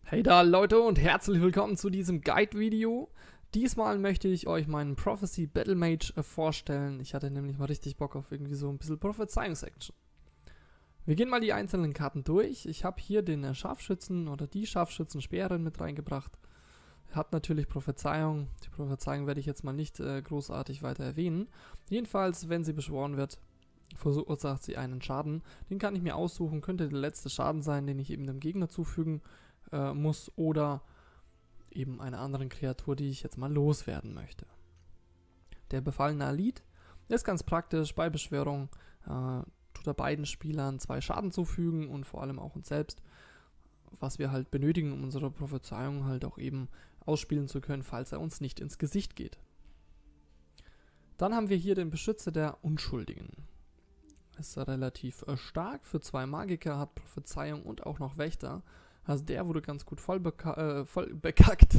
Hey da Leute und herzlich willkommen zu diesem Guide-Video. Diesmal möchte ich euch meinen Prophecy Battle Mage vorstellen. Ich hatte nämlich mal richtig Bock auf irgendwie so ein bisschen Prophezeiungs-Action. Wir gehen mal die einzelnen Karten durch. Ich habe hier den Scharfschützen oder die Scharfschützen-Speerin mit reingebracht. Hat natürlich Prophezeiung. Die Prophezeiung werde ich jetzt mal nicht großartig weiter erwähnen. Jedenfalls, wenn sie beschworen wird, verursacht sie einen Schaden. Den kann ich mir aussuchen. Könnte der letzte Schaden sein, den ich eben dem Gegner zufügen muss, oder eben einer anderen Kreatur, die ich jetzt mal loswerden möchte. Der befallene Alit ist ganz praktisch. Bei Beschwörung tut er beiden Spielern 2 Schaden zufügen und vor allem auch uns selbst, was wir halt benötigen, um unsere Prophezeiung halt auch eben ausspielen zu können, falls er uns nicht ins Gesicht geht. Dann haben wir hier den Beschützer der Unschuldigen. Ist relativ stark für 2 Magiker, hat Prophezeiung und auch noch Wächter. Also der wurde ganz gut vollgepackt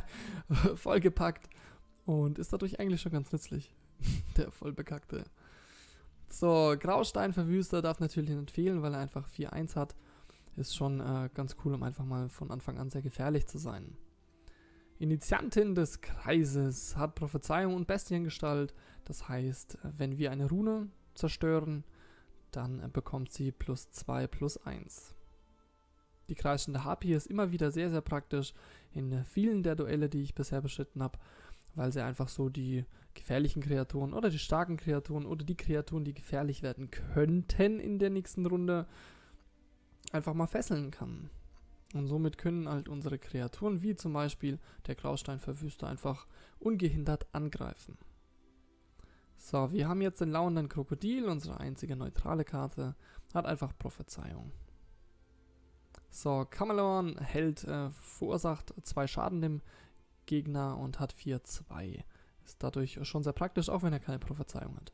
und ist dadurch eigentlich schon ganz nützlich. Der vollbekackte. So, Graustein-Verwüster darf natürlich nicht fehlen, weil er einfach 4-1 hat. Ist schon ganz cool, um einfach mal von Anfang an sehr gefährlich zu sein. Initiantin des Kreises hat Prophezeiung und Bestiengestalt. Das heißt, wenn wir eine Rune zerstören, dann bekommt sie +2/+1. Die kreischende Harpie ist immer wieder sehr, sehr praktisch in vielen der Duelle, die ich bisher beschritten habe, weil sie einfach so die gefährlichen Kreaturen oder die starken Kreaturen oder die Kreaturen, die gefährlich werden könnten in der nächsten Runde, einfach mal fesseln kann. Und somit können halt unsere Kreaturen, wie zum Beispiel der Graustein-Verwüster, einfach ungehindert angreifen. So, wir haben jetzt den lauernden Krokodil, unsere einzige neutrale Karte, hat einfach Prophezeiung. So, Camelon hält, verursacht 2 Schaden dem Gegner und hat 4/2. Ist dadurch schon sehr praktisch, auch wenn er keine Prophezeiung hat.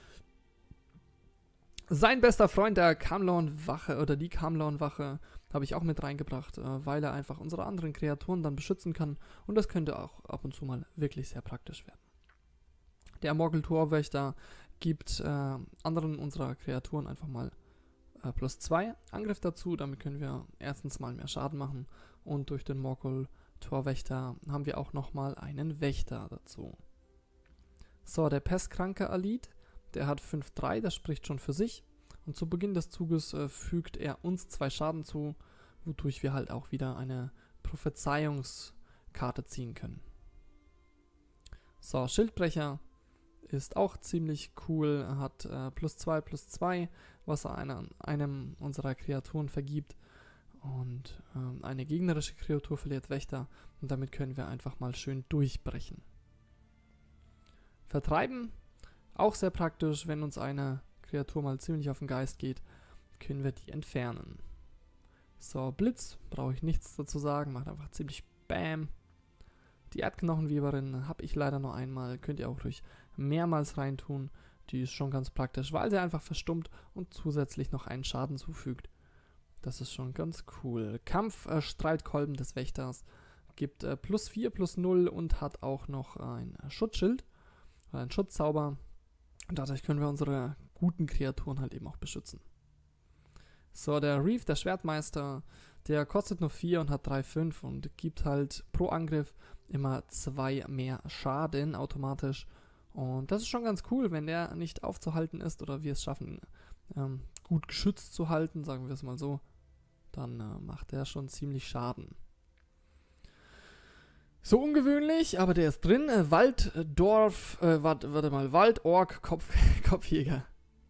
Sein bester Freund, der Camelon-Wache oder die Camelon-Wache, habe ich auch mit reingebracht, weil er einfach unsere anderen Kreaturen dann beschützen kann, und das könnte auch ab und zu mal wirklich sehr praktisch werden. Der Morgul-Torwächter gibt anderen unserer Kreaturen einfach mal +2 Angriff dazu. Damit können wir erstens mal mehr Schaden machen, und durch den Morgul-Torwächter haben wir auch nochmal einen Wächter dazu. So, der pestkranke Alit, der hat 5/3, das spricht schon für sich, und zu Beginn des Zuges fügt er uns 2 Schaden zu, wodurch wir halt auch wieder eine Prophezeiungskarte ziehen können. So, Schildbrecher ist auch ziemlich cool, hat +2/+2, was er einem unserer Kreaturen vergibt, und eine gegnerische Kreatur verliert Wächter, und damit können wir einfach mal schön durchbrechen. Vertreiben, auch sehr praktisch, wenn uns eine Kreatur mal ziemlich auf den Geist geht, können wir die entfernen. So, Blitz, brauche ich nichts dazu sagen, macht einfach ziemlich Bam. Die Erdknochenweberin habe ich leider nur einmal, könnt ihr auch ruhig mehrmals reintun. Die ist schon ganz praktisch, weil sie einfach verstummt und zusätzlich noch einen Schaden zufügt. Das ist schon ganz cool. Streitkolben des Wächters gibt +4/+0 und hat auch noch ein Schutzschild, ein Schutzzauber. Und dadurch können wir unsere guten Kreaturen halt eben auch beschützen. So, der Reef, der Schwertmeister, der kostet nur 4 und hat 3/5 und gibt halt pro Angriff immer 2 mehr Schaden automatisch. Und das ist schon ganz cool, wenn der nicht aufzuhalten ist oder wir es schaffen, gut geschützt zu halten, sagen wir es mal so, dann macht der schon ziemlich Schaden. So ungewöhnlich, aber der ist drin. Waldork Kopfjäger.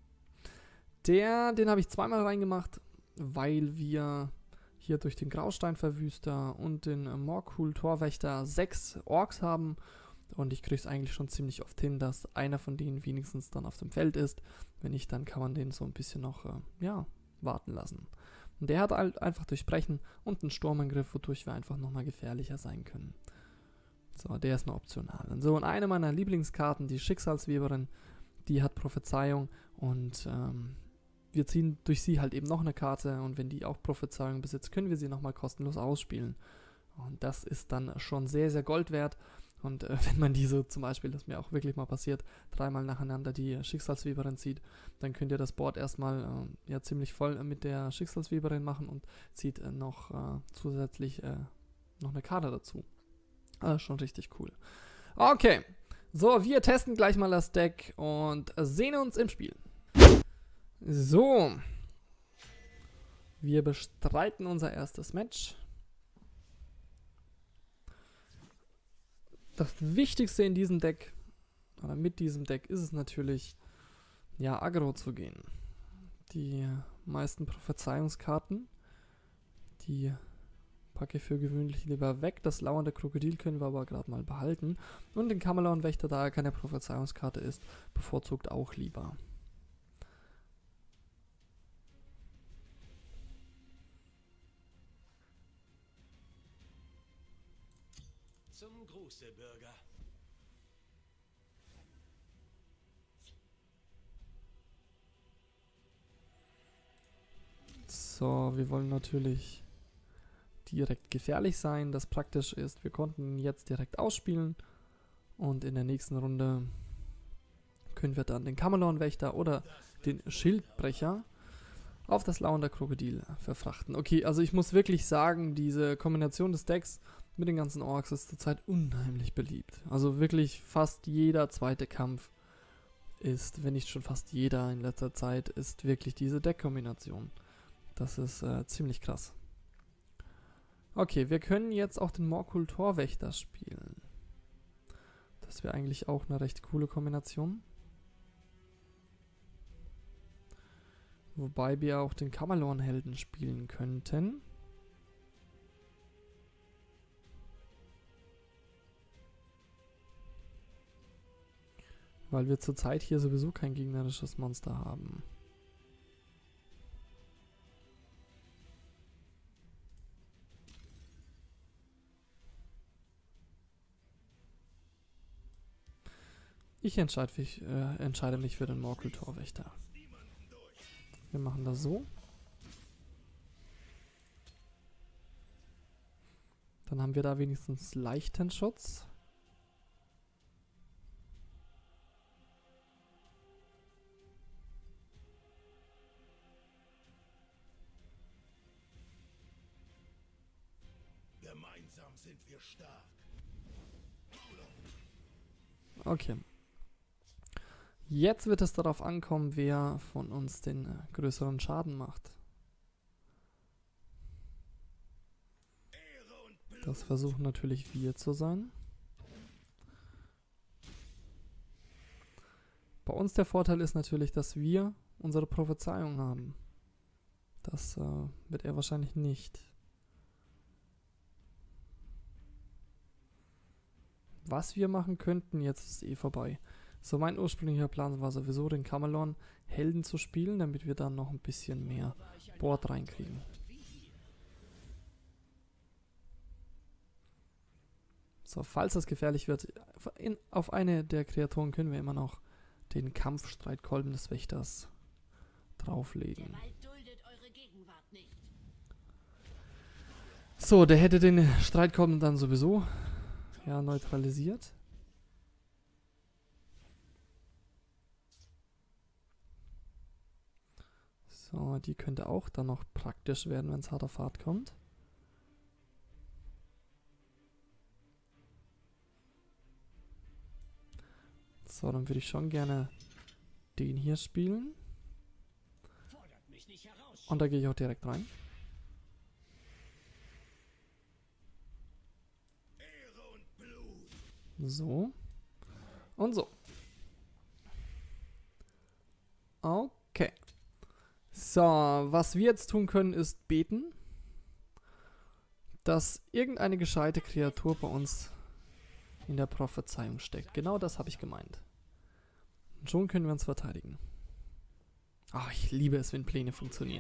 Den habe ich 2-mal reingemacht, weil wir hier durch den Graustein-Verwüster und den Morgul-Torwächter 6 Orks haben. Und ich kriege es eigentlich schon ziemlich oft hin, dass einer von denen wenigstens dann auf dem Feld ist. Wenn nicht, dann kann man den so ein bisschen noch warten lassen. Und der hat halt einfach Durchbrechen und einen Sturmangriff, wodurch wir einfach nochmal gefährlicher sein können. So, der ist nur optional. Und so, und eine meiner Lieblingskarten, die Schicksalsweberin, die hat Prophezeiung, und wir ziehen durch sie halt eben noch eine Karte, und wenn die auch Prophezeiung besitzt, können wir sie nochmal kostenlos ausspielen. Und das ist dann schon sehr, sehr Gold wert. Und wenn man diese zum Beispiel, das mir auch wirklich mal passiert, 3-mal nacheinander die Schicksalsweberin zieht, dann könnt ihr das Board erstmal ja ziemlich voll mit der Schicksalsweberin machen und zieht noch zusätzlich noch eine Karte dazu. Also schon richtig cool. Okay, so, wir testen gleich mal das Deck und sehen uns im Spiel. So, wir bestreiten unser erstes Match. Das Wichtigste in diesem Deck, oder mit diesem Deck, ist es natürlich, ja, aggro zu gehen. Die meisten Prophezeiungskarten, die packe ich für gewöhnlich lieber weg. Das lauernde Krokodil können wir aber gerade mal behalten. Und den Camelon-Wächter, da er keine Prophezeiungskarte ist, bevorzugt auch lieber. Zum Gruße, Bürger. So, wir wollen natürlich direkt gefährlich sein. Das praktisch ist, wir konnten ihn jetzt direkt ausspielen. Und in der nächsten Runde können wir dann den Camelon-Wächter oder den Schildbrecher auf das lauernde Krokodil verfrachten. Okay, also ich muss wirklich sagen, diese Kombination des Decks mit den ganzen Orks ist zurzeit unheimlich beliebt. Also wirklich fast jeder zweite Kampf ist, wenn nicht schon fast jeder in letzter Zeit, ist wirklich diese Deckkombination. Das ist ziemlich krass. Okay, wir können jetzt auch den Morkul Torwächter spielen. Das wäre eigentlich auch eine recht coole Kombination. Wobei wir auch den Camelon-Helden spielen könnten. Weil wir zurzeit hier sowieso kein gegnerisches Monster haben. Ich entscheide mich für den Morkul Torwächter. Wir machen das so. Dann haben wir da wenigstens leichten Schutz. Gemeinsam sind wir stark. Okay. Jetzt wird es darauf ankommen, wer von uns den größeren Schaden macht. Das versuchen natürlich wir zu sein. Bei uns der Vorteil ist natürlich, dass wir unsere Prophezeiung haben. Das wird er wahrscheinlich nicht. Was wir machen könnten, jetzt ist es eh vorbei. So, mein ursprünglicher Plan war sowieso, den Camelon Helden zu spielen, damit wir dann noch ein bisschen mehr Board reinkriegen. So, falls das gefährlich wird, auf eine der Kreaturen können wir immer noch den Kampfstreitkolben des Wächters drauflegen. So, der hätte den Streitkolben dann sowieso ja neutralisiert. So, die könnte auch dann noch praktisch werden, wenn es hart auf hart kommt. So, dann würde ich schon gerne den hier spielen. Und da gehe ich auch direkt rein. So. Und so. Okay. So, was wir jetzt tun können, ist beten, dass irgendeine gescheite Kreatur bei uns in der Prophezeiung steckt. Genau das habe ich gemeint. Und schon können wir uns verteidigen. Ach, ich liebe es, wenn Pläne funktionieren.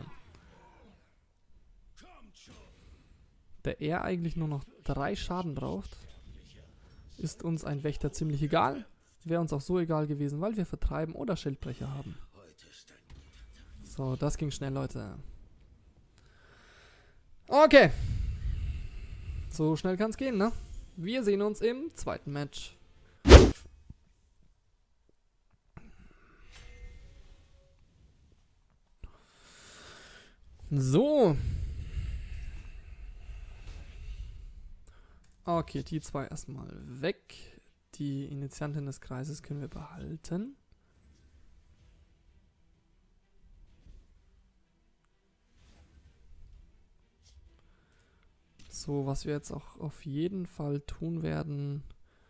Da er eigentlich nur noch 3 Schaden braucht, ist uns ein Wächter ziemlich egal. Wäre uns auch so egal gewesen, weil wir Vertreiben oder Schildbrecher haben. So, das ging schnell, Leute. Okay. So schnell kann es gehen, ne? Wir sehen uns im zweiten Match. So. Okay, die zwei erstmal weg. Die Initiantin des Kreises können wir behalten. So, was wir jetzt auch auf jeden Fall tun werden.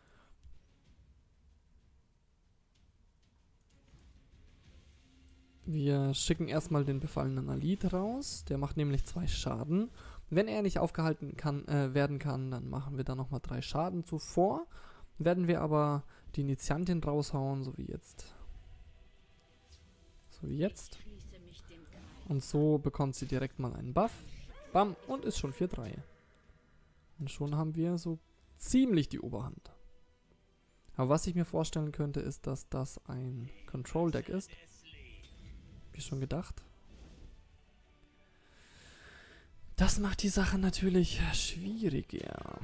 Wir schicken erstmal den befallenen Alit raus. Der macht nämlich 2 Schaden. Wenn er nicht aufgehalten werden kann, dann machen wir da nochmal 3 Schaden zuvor. Werden wir aber die Initiantin raushauen, so wie jetzt. So wie jetzt. Und so bekommt sie direkt mal einen Buff. Bam, und ist schon 4-3. Und schon haben wir so ziemlich die Oberhand. Aber was ich mir vorstellen könnte, ist, dass das ein Control-Deck ist. Wie schon gedacht. Das macht die Sache natürlich schwieriger.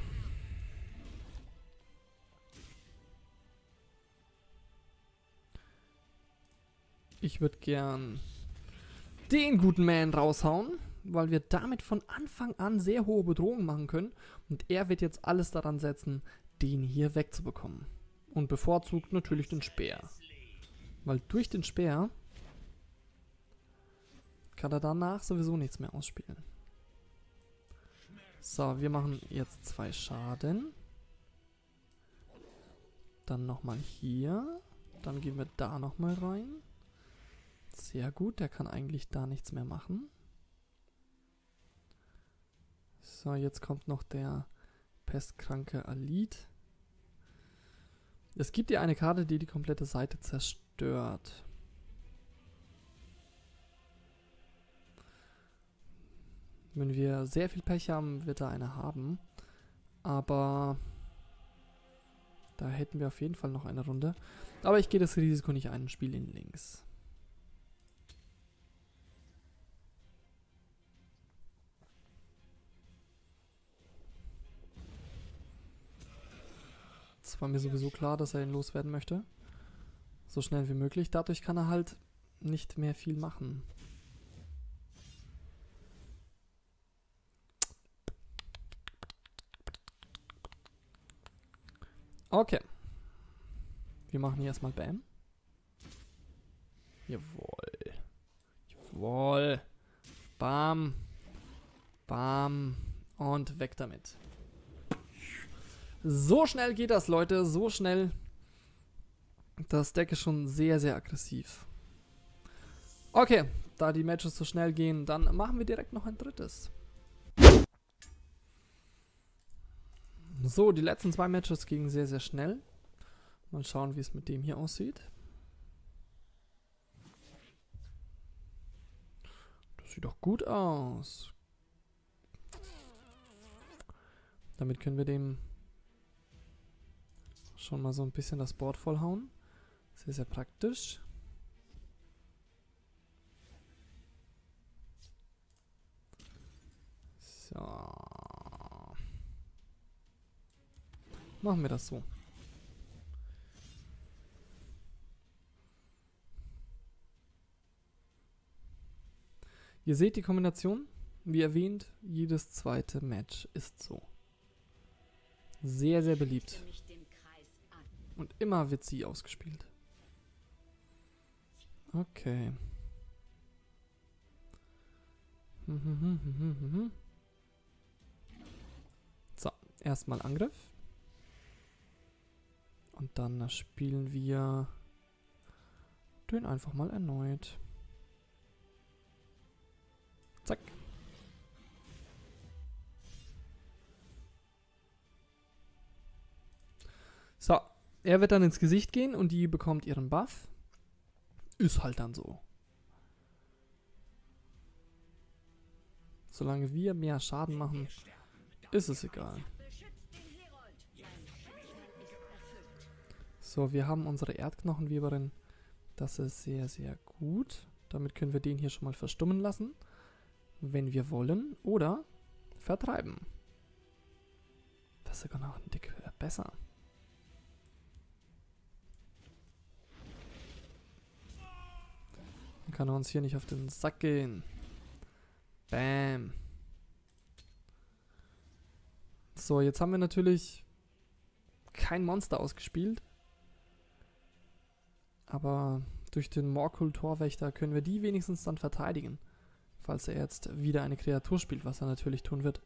Ich würde gern den guten Man raushauen, weil wir damit von Anfang an sehr hohe Bedrohungen machen können. Und er wird jetzt alles daran setzen, den hier wegzubekommen. Und bevorzugt natürlich den Speer. Weil durch den Speer kann er danach sowieso nichts mehr ausspielen. So, wir machen jetzt 2 Schaden. Dann nochmal hier. Dann gehen wir da nochmal rein. Sehr gut, der kann eigentlich da nichts mehr machen. So, jetzt kommt noch der pestkranke Alit. Es gibt ja eine Karte, die die komplette Seite zerstört. Wenn wir sehr viel Pech haben, wird er eine haben. Aber da hätten wir auf jeden Fall noch eine Runde. Aber ich gehe das Risiko nicht ein und spiele ihn links. Es war mir sowieso klar, dass er ihn loswerden möchte. So schnell wie möglich. Dadurch kann er halt nicht mehr viel machen. Okay. Wir machen hier erstmal Bam. Jawohl. Jawohl. Bam. Bam. Und weg damit. So schnell geht das, Leute. So schnell. Das Deck ist schon sehr, sehr aggressiv. Okay. Da die Matches so schnell gehen, dann machen wir direkt noch ein drittes. So, die letzten 2 Matches gingen sehr, sehr schnell. Mal schauen, wie es mit dem hier aussieht. Das sieht doch gut aus. Damit können wir dem schon mal so ein bisschen das Board vollhauen. Sehr, sehr praktisch. So. Machen wir das so. Ihr seht die Kombination. Wie erwähnt, jedes zweite Match ist so. Sehr, sehr beliebt. Und immer wird sie ausgespielt. Okay. So, erstmal Angriff. Und dann spielen wir den einfach mal erneut. Zack. So, er wird dann ins Gesicht gehen und die bekommt ihren Buff. Ist halt dann so. Solange wir mehr Schaden machen, ist es egal. So, wir haben unsere Erdknochenweberin. Das ist sehr, sehr gut. Damit können wir den hier schon mal verstummen lassen, wenn wir wollen. Oder vertreiben. das ist sogar noch ein Dick besser. Dann kann er uns hier nicht auf den Sack gehen. Bam. So, jetzt haben wir natürlich kein Monster ausgespielt. Aber durch den Morkul-Torwächter können wir die wenigstens dann verteidigen. Falls er jetzt wieder eine Kreatur spielt, was er natürlich tun wird.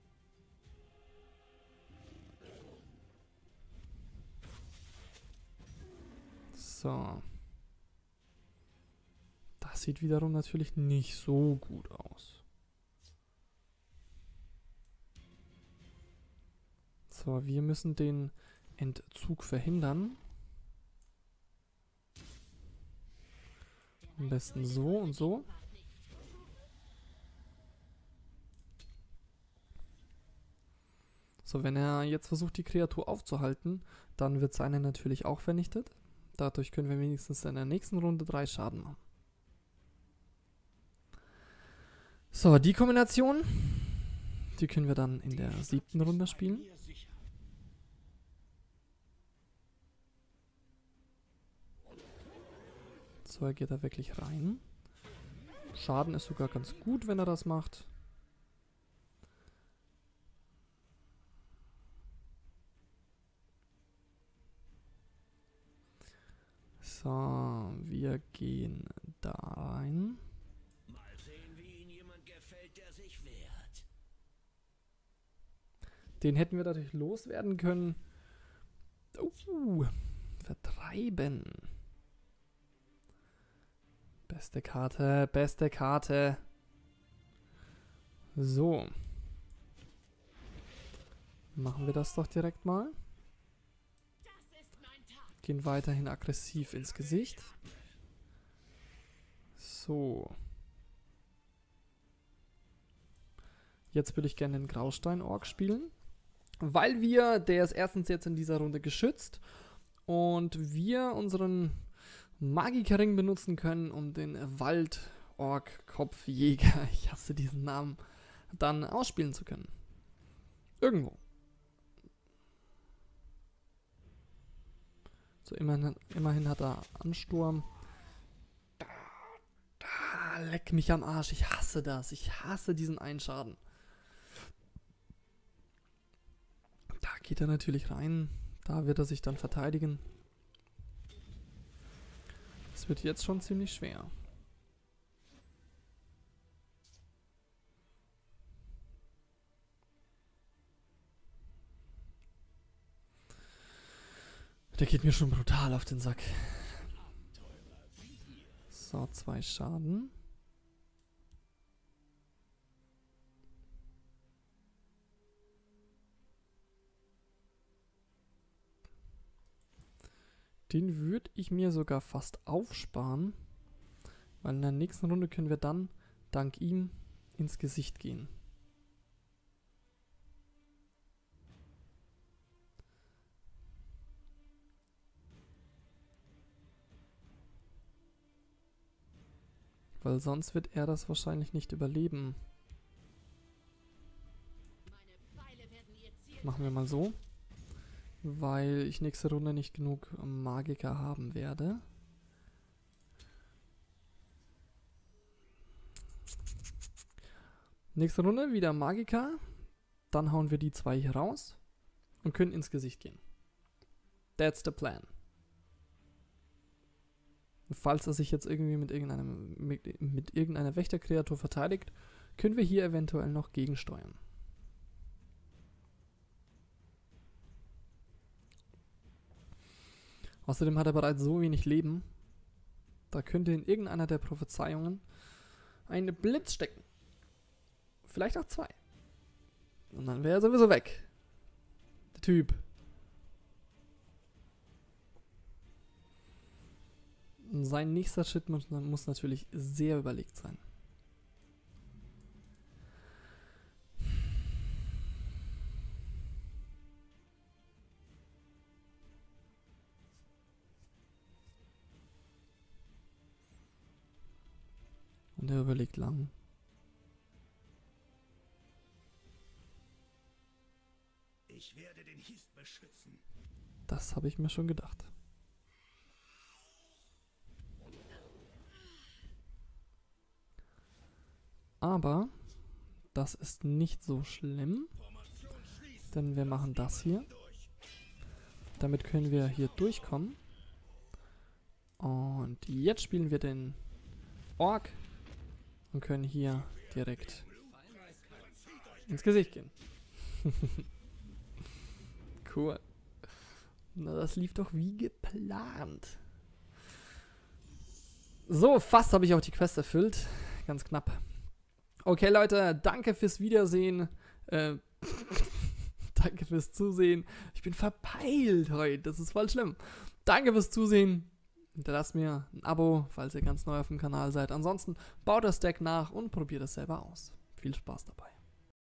So. Das sieht wiederum natürlich nicht so gut aus. So, wir müssen den Entzug verhindern. Am besten so und so. So, wenn er jetzt versucht, die Kreatur aufzuhalten, dann wird seine natürlich auch vernichtet. Dadurch können wir wenigstens in der nächsten Runde 3 Schaden machen. So, die Kombination, die können wir dann in der 7. Runde spielen. So, er geht da wirklich rein. Schaden ist sogar ganz gut, wenn er das macht. So, wir gehen da rein. Mal sehen, wie Ihnen jemand gefällt, der sich wehrt. Den hätten wir dadurch loswerden können. Vertreiben. Beste Karte, beste Karte. So. Machen wir das doch direkt mal. Gehen weiterhin aggressiv ins Gesicht. So. Jetzt würde ich gerne den Graustein-Ork spielen. Weil der ist erstens jetzt in dieser Runde geschützt. Und wir unseren Magikerring benutzen können, um den Wald-Ork-Kopfjäger, ich hasse diesen Namen, dann ausspielen zu können. Irgendwo. So, immerhin hat er Ansturm. Leck mich am Arsch. Ich hasse das. Ich hasse diesen einen Schaden. Da geht er natürlich rein. Da wird er sich dann verteidigen. Das wird jetzt schon ziemlich schwer. Der geht mir schon brutal auf den Sack. So, 2 Schaden. Den würde ich mir sogar fast aufsparen, weil in der nächsten Runde können wir dann dank ihm ins Gesicht gehen. Weil sonst wird er das wahrscheinlich nicht überleben. Machen wir mal so. Weil ich nächste Runde nicht genug Magiker haben werde. Nächste Runde wieder Magiker. Dann hauen wir die 2 hier raus und können ins Gesicht gehen. That's the plan. Falls er sich jetzt irgendwie mit irgendeiner Wächterkreatur verteidigt, können wir hier eventuell noch gegensteuern. Außerdem hat er bereits so wenig Leben, da könnte in irgendeiner der Prophezeiungen ein Blitz stecken. Vielleicht auch 2. Und dann wäre er sowieso weg. Der Typ. Und sein nächster Schritt muss natürlich sehr überlegt sein. Und er überlegt lang. Ich werde den Hist beschützen. Das habe ich mir schon gedacht. Aber das ist nicht so schlimm, denn wir machen das hier. Damit können wir hier durchkommen. Und jetzt spielen wir den Ork und können hier direkt ins Gesicht gehen. Cool. Na, das lief doch wie geplant. So, fast habe ich auch die Quest erfüllt. Ganz knapp. Okay, Leute, danke fürs Wiedersehen. Danke fürs Zusehen. Ich bin verpeilt heute. Das ist voll schlimm. Danke fürs Zusehen. Hinterlasst mir ein Abo, falls ihr ganz neu auf dem Kanal seid. Ansonsten baut das Deck nach und probiert es selber aus. Viel Spaß dabei.